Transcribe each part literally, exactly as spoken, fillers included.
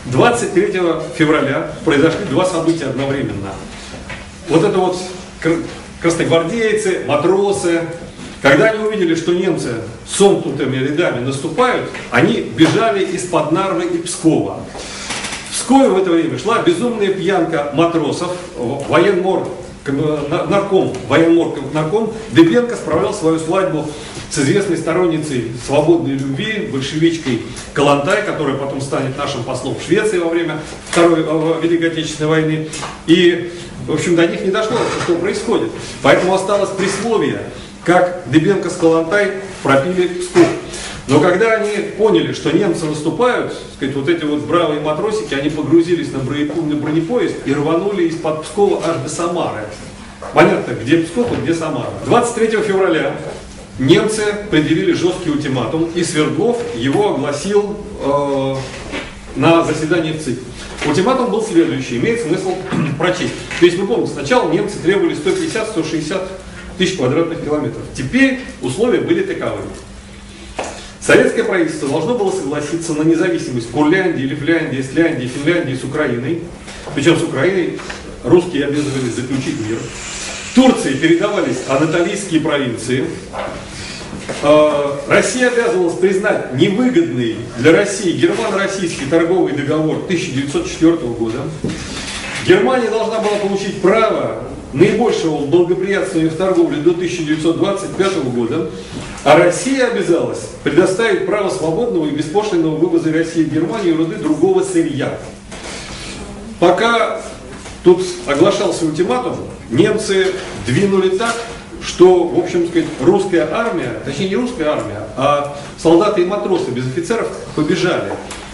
двадцать третьего февраля произошли два события одновременно. Вот это вот красногвардейцы, матросы, когда они увидели, что немцы сомкнутыми рядами наступают, они бежали из-под Нарвы и Пскова. В Пскове в это время шла безумная пьянка матросов, военмор, нарком, военмор, нарком Дыбенко справлял свою свадьбу с известной сторонницей свободной любви, большевичкой Калантай, которая потом станет нашим послом в Швеции во время Второй Великой Отечественной войны. И, в общем, до них не дошло, что происходит. Поэтому осталось присловие, как Дыбенко с Калантай пропили Псков. Но когда они поняли, что немцы наступают, сказать, вот эти вот бравые матросики, они погрузились на бронепоезд и рванули из-под Пскова аж до Самары. Понятно, где Псков, а где Самара. двадцать третьего февраля немцы предъявили жесткий ультиматум, и Свердлов его огласил э, на заседании в ЦИК. Ультиматум был следующий, имеет смысл прочесть. То есть, вы помните, сначала немцы требовали сто пятьдесят — сто шестьдесят тысяч квадратных километров. Теперь условия были таковы. Советское правительство должно было согласиться на независимость Курляндии, Лифляндии, Исляндии, Финляндии с Украиной. Причем с Украиной русские обязывались заключить мир. Турции передавались анатолийские провинции. Россия обязывалась признать невыгодный для России германо-российский торговый договор тысяча девятьсот четвёртого года. Германия должна была получить право наибольшего благоприятствования в торговле до тысяча девятьсот двадцать пятого года, а Россия обязалась предоставить право свободного и беспошлинного вывоза России в Германию руды другого сырья. Пока тут оглашался ультиматум, немцы двинули так, что, в общем сказать, русская армия, точнее не русская армия, а солдаты и матросы без офицеров побежали.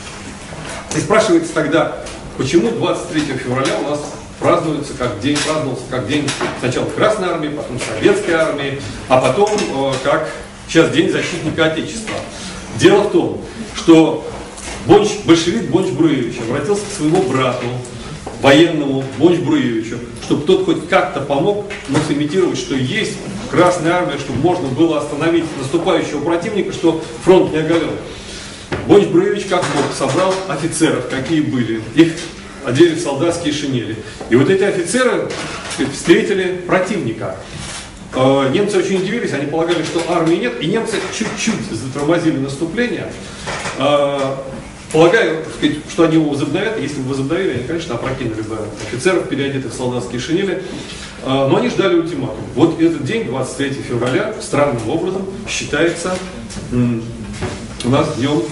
И спрашивается тогда, почему двадцать третьего февраля у нас празднуется как день, праздновался как день сначала Красной армии, потом Советской армии, а потом э, как сейчас День защитника Отечества. Дело в том, что Бонч, большевик Бонч Бруевич обратился к своему брату, военному Бонч Бруевичу, чтобы тот хоть как-то помог, ну, сымитировать, что есть Красная армия, чтобы можно было остановить наступающего противника, что фронт не оголен. Бонч Бруевич как мог собрал офицеров, какие были, их одели в солдатские шинели. И вот эти офицеры встретили противника. Немцы очень удивились, они полагали, что армии нет, и немцы чуть-чуть затормозили наступление, полагая, что они его возобновят. Если бы возобновили, они, конечно, опрокинули бы офицеров, переодетых в солдатские шинели, но они ждали ультиматум. Вот этот день, двадцать третьего февраля, странным образом считается у нас днем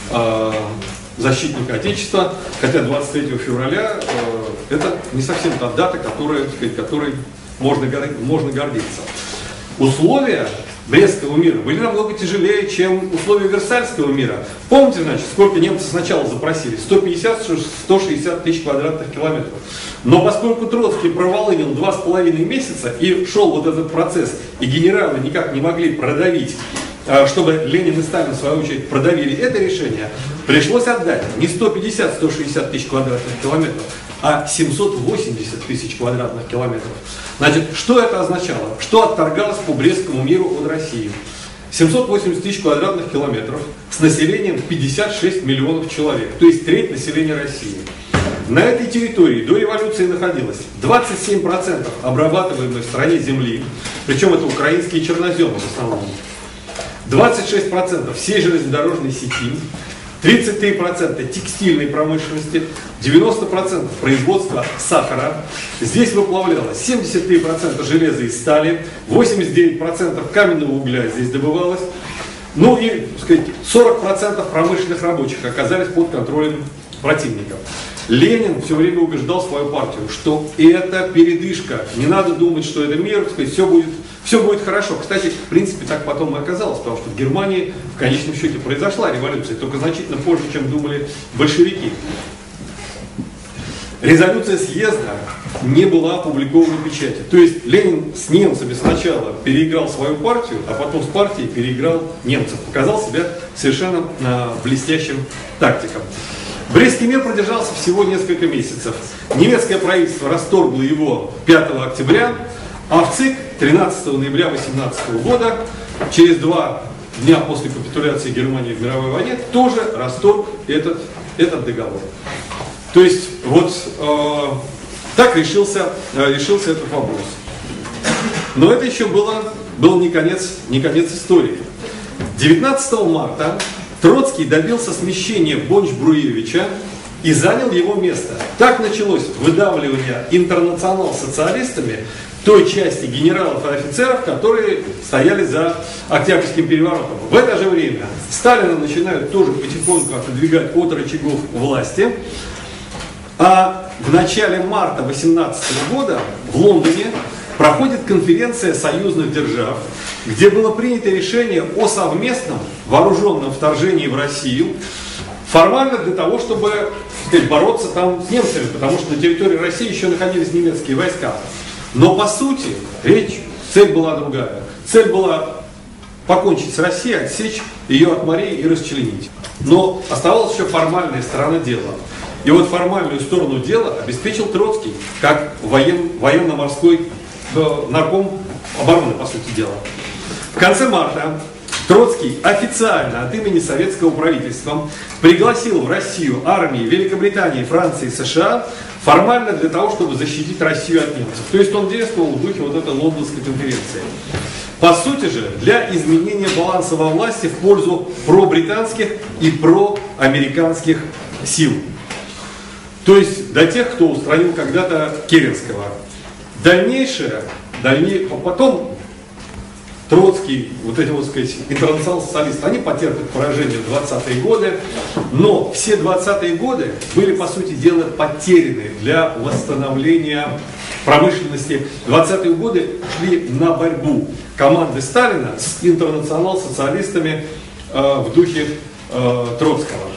защитника Отечества, хотя двадцать третьего февраля э, это не совсем та дата, которая, так сказать, которой можно, можно гордиться. Условия Брестского мира были намного тяжелее, чем условия Версальского мира. Помните, значит, сколько немцы сначала запросили? сто пятьдесят — сто шестьдесят тысяч квадратных километров. Но поскольку Троцкий проволынил два с половиной месяца и шел вот этот процесс, и генералы никак не могли продавить, чтобы Ленин и Сталин, в свою очередь, продавили это решение, пришлось отдать не сто пятьдесят — сто шестьдесят тысяч квадратных километров, а семьсот восемьдесят тысяч квадратных километров. Значит, что это означало? Что отторгалось по Брестскому миру от России? семьсот восемьдесят тысяч квадратных километров с населением пятьдесят шесть миллионов человек, то есть треть населения России. На этой территории до революции находилось двадцать семь процентов обрабатываемой в стране земли, причем это украинские черноземы в основном, двадцать шесть процентов всей железнодорожной сети, тридцать три процента текстильной промышленности, девяносто процентов производства сахара. Здесь выплавлялось семьдесят три процента железа и стали, восемьдесят девять процентов каменного угля здесь добывалось. Ну и, так сказать, сорок процентов промышленных рабочих оказались под контролем противников. Ленин все время убеждал свою партию, что это передышка, не надо думать, что это мир, так сказать, все будет, все будет хорошо. Кстати, в принципе, так потом и оказалось, потому что в Германии в конечном счете произошла революция, только значительно позже, чем думали большевики. Резолюция съезда не была опубликована в печати. То есть Ленин с немцами сначала переиграл свою партию, а потом с партией переиграл немцев. Показал себя совершенно а, блестящим тактиком. Брестский мир продержался всего несколько месяцев. Немецкое правительство расторгло его пятого октября, а в ЦИК тринадцатого ноября тысяча девятьсот восемнадцатого года, через два дня после капитуляции Германии в мировой войне, тоже расторг этот, этот договор. То есть вот э, так решился, э, решился этот вопрос. Но это еще было, был не конец, не конец истории. девятнадцатого марта Троцкий добился смещения Бонч-Бруевича и занял его место. Так началось выдавливание интернационал-социалистами той части генералов и офицеров, которые стояли за Октябрьским переворотом. В это же время Сталина начинают тоже потихоньку отодвигать от рычагов власти. А в начале марта тысяча девятьсот восемнадцатого года в Лондоне проходит конференция союзных держав, где было принято решение о совместном вооруженном вторжении в Россию, формально для того, чтобы, так сказать, бороться там с немцами, потому что на территории России еще находились немецкие войска. Но по сути речь, цель была другая. Цель была покончить с Россией, отсечь ее от морей и расчленить. Но оставалась еще формальная сторона дела. И вот формальную сторону дела обеспечил Троцкий, как воен, военно-морской э, нарком обороны, по сути дела. В конце марта Троцкий официально от имени советского правительства пригласил в Россию армии Великобритании, Франции и США формально для того, чтобы защитить Россию от немцев. То есть он действовал в духе вот этой лондонской конференции. По сути же, для изменения баланса во власти в пользу пробританских и проамериканских сил. То есть до тех, кто устранил когда-то Керенского. Дальнейшее, дальней... потом Троцкий, вот эти вот, сказать, интернационал-социалисты, они потерпят поражение в двадцатые годы, но все двадцатые годы были, по сути дела, потеряны для восстановления промышленности. двадцатые годы шли на борьбу команды Сталина с интернационал-социалистами э, в духе э, Троцкого.